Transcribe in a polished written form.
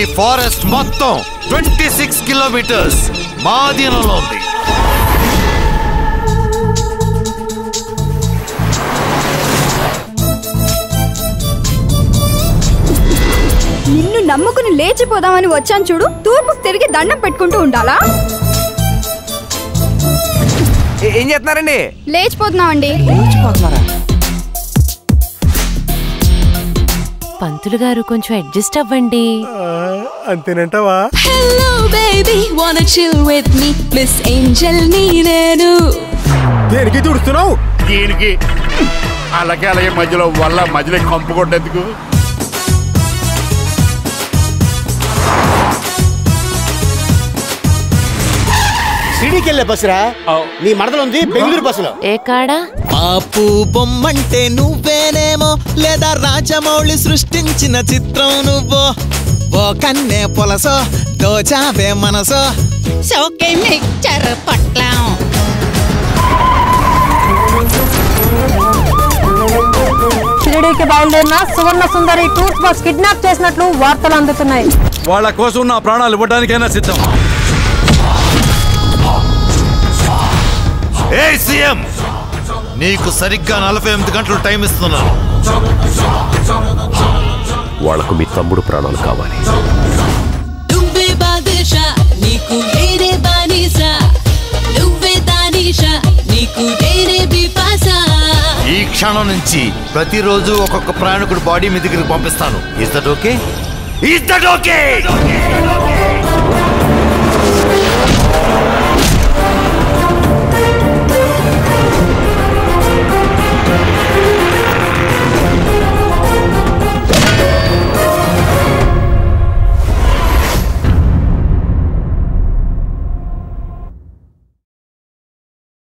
Forest మొత్తం 26 kilometres మా అధీనంలో ఉంది. నిన్ను నమ్ముకుని లేచిపోదామని వచ్చాను చూడు. తూర్పుకు తిరిగి దండం పెట్టుకుంటూ ఉండాలా? ఏం చేస్తున్నారండి? లేచిపోతున్నామండి. పంతులు గారు కొంచెం అడ్జస్ట్ అవ్వండి. అంతేనంటావా? Hello baby wanna chill with me miss angel ని నేను. దేనికి దుడుస్తున్నావు? దీనికి అలాగే మధ్యలో కంపు కొట్టేందుకు. సిడీకెళ్ళే బస్సురా. నీ మడదలుంది బెంగళూరు బస్సులో. ఏ కాడా? పాపు బొమ్మంటే నువ్వేనేమో, లేదా రాజమౌళి సృష్టించిన చిత్రం నువ్వో. ఓ కన్నే పొలసో దోచావే మనసో. షోకే మిక్చర్ పొట్లం. షిరిడీకి బయలుదేరిన Suvarna Sundari tours bus kidnap చేసినట్లు వార్తలు అందుతున్నాయి. వాళ్ళ కోసం నా ప్రాణాలు ఇవ్వడానికైనా సిద్ధం. ఏ సీఎం, నీకు సరిగ్గా 48 గంటలు టైం ఇస్తున్నాను. వాళ్లకు మీ తమ్ముడు ప్రాణాలు కావాలి. నువ్వే బాదుషా నీకు నేనే బానిసా, నువ్వే దానిషా నీకు నేనే బిపాసా. ఈ క్షణం నుంచి ప్రతిరోజు ఒక్కొక్క ప్రయాణికుడు బాడీ మీ దగ్గరికి పంపిస్తాను. Is that okay?